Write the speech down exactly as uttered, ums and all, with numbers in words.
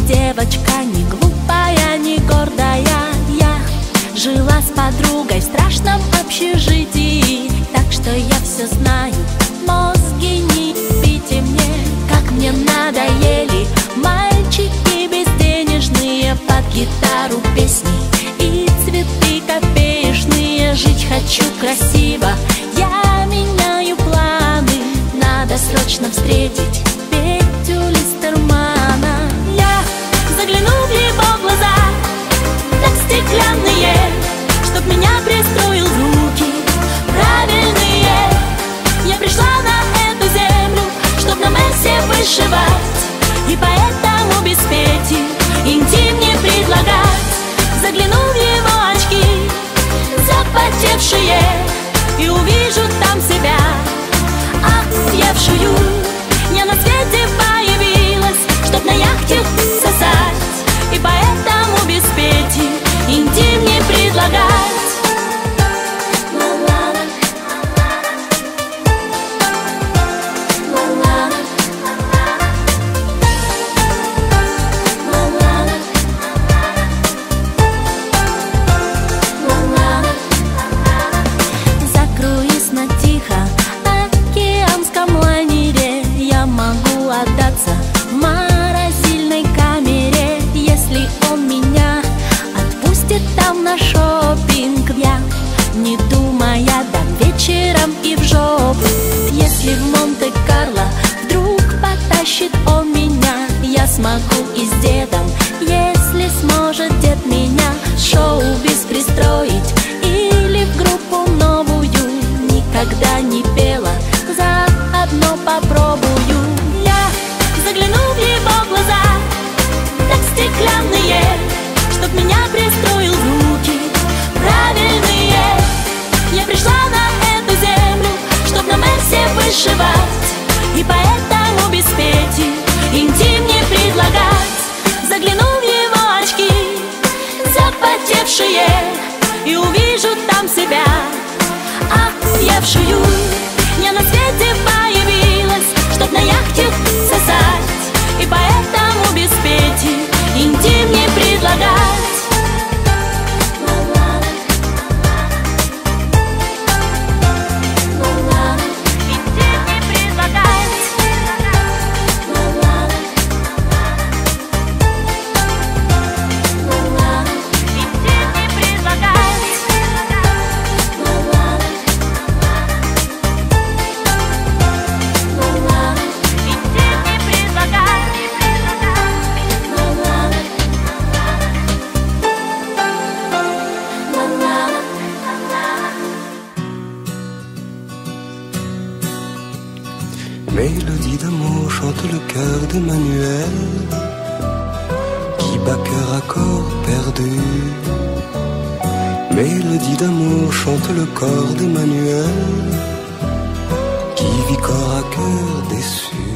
девочка не глупая, не гордая. Я жила с подругой в страшном общежитии, так что я все знаю, мозги не бейте мне. Как мне надоели мальчики безденежные, под гитару песни и цветы копеечные. Жить хочу красиво, я меняю планы, надо срочно встретить Петю Листермана. Я загляну в его глаза, так стеклянные, чтоб меня пристроил в руки правильные. Я пришла на эту землю, чтоб на Мерсе вышивать, и поэтому без Пети интим не предлагать. Загляну в его очки запотевшие и увижу там себя отъевшую. Я на свете появилась, чтоб на яхте сосать, и поэтому без Пети интим не предлагать. Закруюсь на тихо океанском лайнере, я могу отдаться в морозильной камере, если он меня отпустит там на шопинг. Я, не думая, дам вечером и в жопу. Если в Монте-Карло вдруг потащит он меня, я смогу и с дедом, если сможет дед меня в шоу-биз пристроить или в группу новую. Никогда не пела, заодно попробую. Я загляну в его глаза, так стеклянные, чтоб меня пристроил в руки правильные. Я пришла на эту землю, чтоб на Мерсе вышивать, и поэтому без Пети интим не предлагать. Загляну в его очки запотевшие и увижу там себя отъевшую. Я на свете появилась, чтоб на яхте сосать, и поэтому без Пети интим не предлагать. Mélodie d'amour chante le cœur d'Emmanuel, qui bat cœur à corps perdu. Mélodie d'amour chante le corps d'Emmanuel, qui vit corps à cœur déçu.